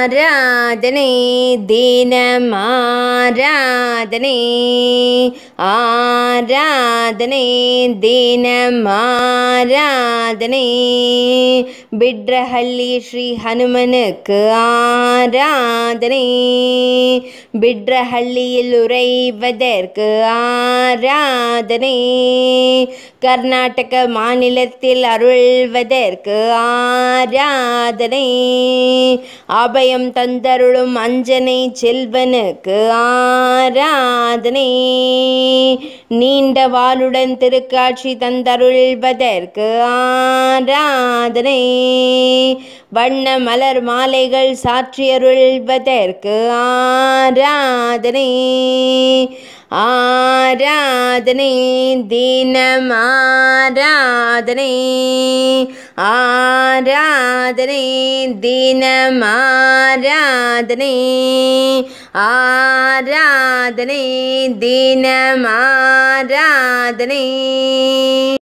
ஆராதனை தினம் ஆராதனை ஆராதனை தினம் ஆராதனை பிட்ரஹள்ளி ஸ்ரீ ஹனுமனுக்கு ஆராதனை பிட்ரஹள்ளியில் உறைவதற்கு ஆராதனை கர்நாடக மாநிலத்தில் அருள்வதற்கு ஆராதனை அபயம் தந்தருளும் அஞ்சனை செல்வனுக்கு ஆராதனை நீண்ட வாளுடன் திருக்காட்சி தந்தருள்வதற்கு ஆராதனை வண்ண மலர் மாலைகள் சாற்றியருள்வதற்கு ஆராதனை ஆராதனை தினம் ஆராதனை ஆராதனை தினம் ஆராதனை ஆராதனை தினம் ஆராதனை